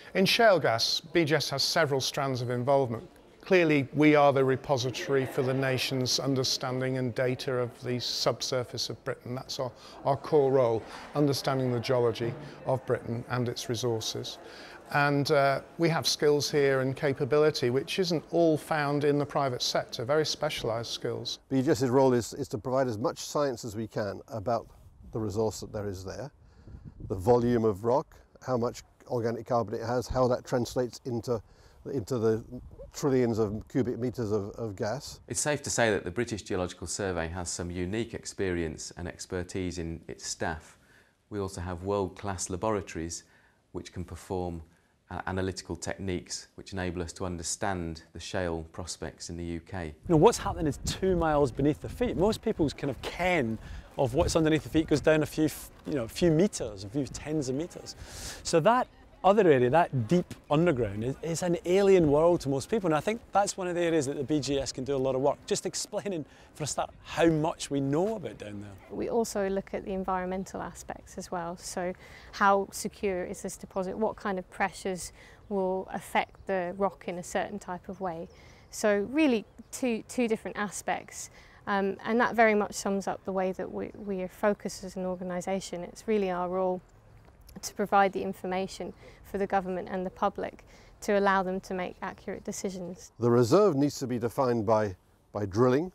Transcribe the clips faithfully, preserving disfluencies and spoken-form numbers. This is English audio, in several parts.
In shale gas, B G S has several strands of involvement. Clearly, we are the repository for the nation's understanding and data of the subsurface of Britain. That's our, our core role, understanding the geology of Britain and its resources. And uh, we have skills here and capability which isn't all found in the private sector, very specialised skills. BGS's role is, is to provide as much science as we can about the resource that there is there, the volume of rock, how much organic carbon it has, how that translates into, into the trillions of cubic metres of, of gas. It's safe to say that the British Geological Survey has some unique experience and expertise in its staff. We also have world-class laboratories which can perform uh, analytical techniques which enable us to understand the shale prospects in the U K. You know, what's happening is two miles beneath the feet. Most people's kind of ken of what's underneath the feet goes down a few, you know, a few metres, a few tens of metres. So that other area, that deep underground, is, is an alien world to most people, and I think that's one of the areas that the B G S can do a lot of work, just explaining, for a start, how much we know about down there. We also look at the environmental aspects as well, so how secure is this deposit, what kind of pressures will affect the rock in a certain type of way. So really two, two different aspects, um, and that very much sums up the way that we, we are focused as an organisation. It's really our role to provide the information for the government and the public to allow them to make accurate decisions. The reserve needs to be defined by, by drilling,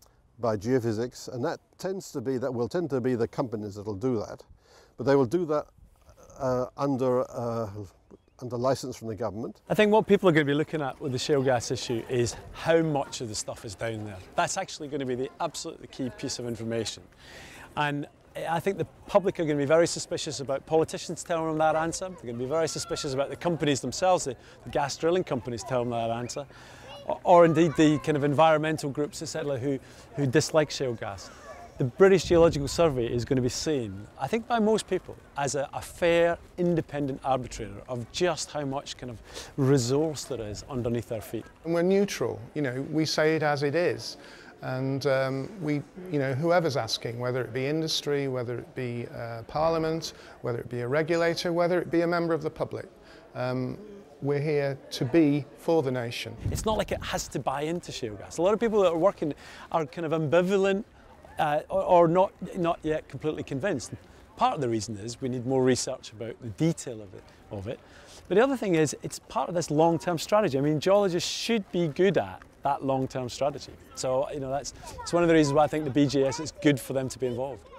by geophysics, and that tends to be, that will tend to be the companies that will do that. But they will do that uh, under, uh, under license from the government. I think what people are going to be looking at with the shale gas issue is how much of the stuff is down there. That's actually going to be the absolutely key piece of information. And I think the public are going to be very suspicious about politicians telling them that answer. They're going to be very suspicious about the companies themselves, the, the gas drilling companies telling them that answer, or, or indeed the kind of environmental groups, et cetera, who, who dislike shale gas. The British Geological Survey is going to be seen, I think by most people, as a, a fair, independent arbitrator of just how much kind of resource there is underneath our feet. And we're neutral, you know, we say it as it is. And um, we, you know, whoever's asking, whether it be industry, whether it be uh, Parliament, whether it be a regulator, whether it be a member of the public, um, we're here to be for the nation. It's not like it has to buy into shale gas. A lot of people that are working are kind of ambivalent uh, or, or not, not yet completely convinced. Part of the reason is we need more research about the detail of it. Of it. But the other thing is it's part of this long-term strategy. I mean, geologists should be good at that long-term strategy. So, you know, that's it's one of the reasons why I think the B G S, it's good for them to be involved.